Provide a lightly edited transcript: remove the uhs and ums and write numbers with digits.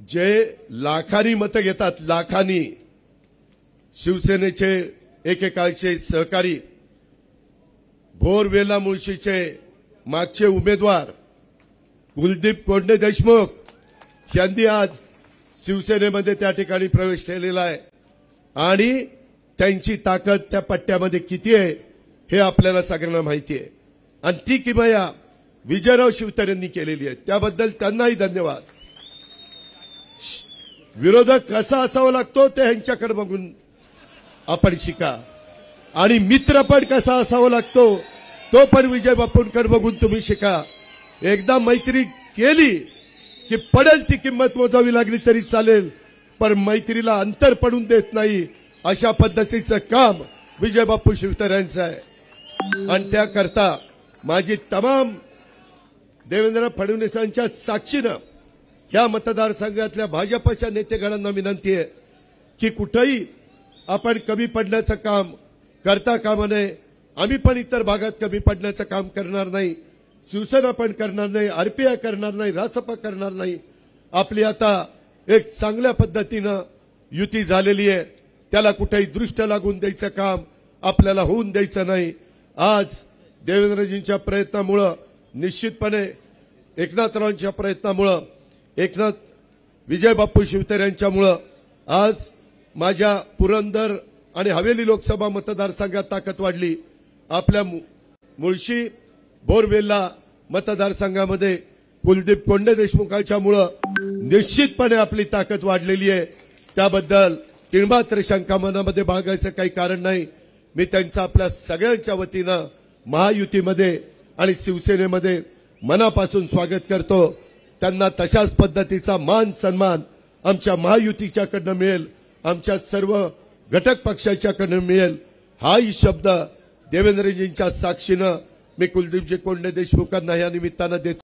जे लाखांनी मतं घेतात, लाखांनी शिवसेनेचे एकेकाळचे सहकारी बोरवेला मुळशीचे मागचे उमेदवार कुलदीप कोंडे देशमुख यांनी आज शिवसेनेमध्ये त्या ठिकाणी प्रवेश केलेला आहे आणि त्यांची ताकद त्या पट्ट्यामध्ये किती आहे हे आपल्याला सगळ्यांना माहिती आहे आणि ती किमया विजयराव शिवतरेंनी केलेली आहे, त्याबद्दल त्यांनाही धन्यवाद। विरोधक कसा असावा लागतो ते ह्यांच्याकडे बघून आपण शिका आणि मित्र पण कसा असावा लागतो तो पण विजय बापूंकडे बघून तुम्ही शिका। एकदा मैत्री केली की पडेल ती किंमत मोजावी लागली तरी चालेल, पण मैत्रीला अंतर पडून देत नाही अशा पद्धतीचं काम विजय बापू शिवतरे यांचं आहे आणि त्याकरता माझी तमाम देवेंद्र फडणवीसांच्या साक्षीनं या मतदारसंघातल्या भाजपच्या नेतेगणांना विनंती आहे की कुठेही आपण कमी पडण्याचं काम करता कामा नये। आम्ही पण इतर भागात कमी पडण्याचं काम करणार नाही, शिवसेना पण करणार नाही, आरपीआय करणार नाही, रासपा करणार नाही। आपली आता एक चांगल्या पद्धतीनं युती झालेली आहे, त्याला कुठेही दृष्ट लागून द्यायचं काम आपल्याला होऊन द्यायचं नाही। आज देवेंद्रजींच्या प्रयत्नामुळे निश्चितपणे एकनाथरावांच्या प्रयत्नामुळे एकनाथ विजय बापू शिवतरे यांच्यामुळे आज माझ्या पुरंदर आणि हवेली लोकसभा मतदारसंघात ताकद वाढली। आपल्या मुळशी बोरवेला मतदारसंघामध्ये कुलदीप कोंडे देशमुखांच्यामुळे निश्चितपणे आपली ताकद वाढलेली आहे, त्याबद्दल तिळमात्र शंका मनामध्ये बाळगायचं काही कारण नाही। मी त्यांचं आपल्या सगळ्यांच्या वतीनं महायुतीमध्ये आणि शिवसेनेमध्ये मनापासून स्वागत करतो। त्यांना तशाच पद्धतीचा मान सन्मान आमच्या महायुतीच्याकडनं मिळेल, आमच्या सर्व घटक पक्षाच्याकडनं मिळेल, हाही शब्द देवेंद्रजींच्या साक्षीनं मी कुलदीपजी कोंडे देशमुखांना या निमित्तानं देतो।